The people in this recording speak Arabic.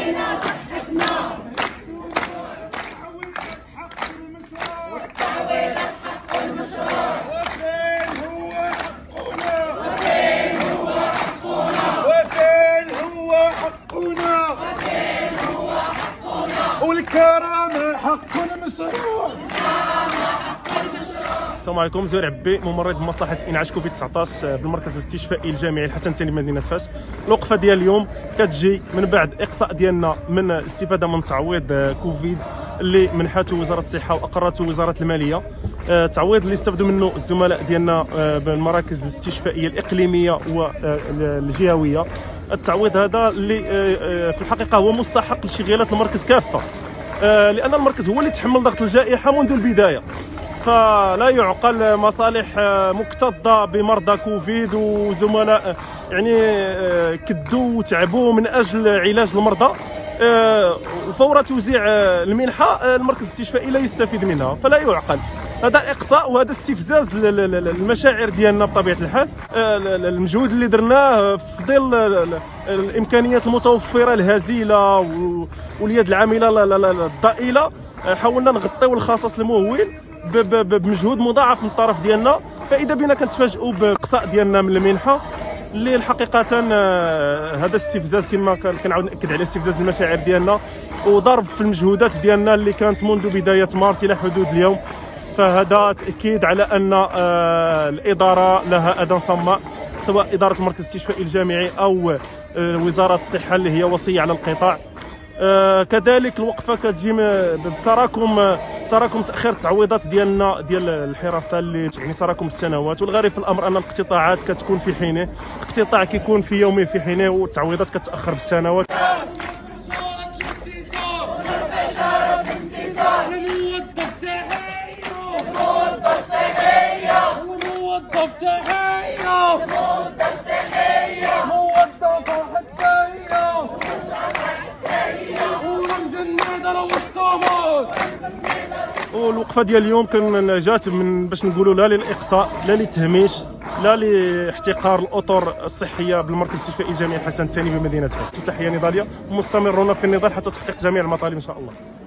والكرامة حق مشروع. السلام عليكم، زهير عبي، ممرض بمصلحه انعاش كوفيد 19 بالمركز الاستشفائي الجامعي الحسن الثاني بمدينه فاس. الوقفه ديال اليوم كتجي من بعد اقصاء ديالنا من الاستفاده من تعويض كوفيد اللي منحته وزاره الصحه واقرته وزاره الماليه. التعويض اللي استفدوا منه الزملاء ديالنا بالمراكز الاستشفائيه الاقليميه والجهويه. التعويض هذا اللي في الحقيقه هو مستحق لشغالات المركز كافه، لان المركز هو اللي تحمل ضغط الجائحه منذ البدايه، فلا يعقل مصالح مكتظه بمرضى كوفيد وزملاء يعني كدوا وتعبوا من اجل علاج المرضى. فور توزيع المنحه المركز الاستشفائي لا يستفيد منها، فلا يعقل. هذا اقصاء وهذا استفزاز للمشاعر ديالنا بطبيعه الحال. المجهود اللي درناه في ظل الامكانيات المتوفره الهزيله واليد العامله الضئيله، حاولنا نغطيو الخصص الممول بمجهود مضاعف من الطرف ديالنا، فاذا بنا كنتفاجئوا باقصاء ديالنا من المنحه اللي الحقيقه هذا استفزاز كما كنعاود ناكد على استفزاز المشاعر ديالنا وضرب في المجهودات ديالنا اللي كانت منذ بدايه مارس الى حدود اليوم. فهذا تاكيد على ان الاداره لها اذان صماء، سواء اداره المركز الاستشفائي الجامعي او وزاره الصحه اللي هي وصيه على القطاع. كذلك الوقفه كتجي بتراكم تاخير التعويضات ديالنا ديال الحراسه اللي يعني تراكم السنوات. والغريب في الامر ان الاقتطاعات كتكون في حينه، الاقتطاع كيكون في يومه في حينه، والتعويضات كتاخر بالسنوات. والوقفه ديال اليوم جات من باش نقولوا لا للاقصاء لا للتهميش لا لاحتقار الاطر الصحيه بالمركز الاستشفائي الجامعي الحسن الثاني بمدينه فاس. تحيه نضاليه، ومستمرون في النضال حتى تحقيق جميع المطالب ان شاء الله.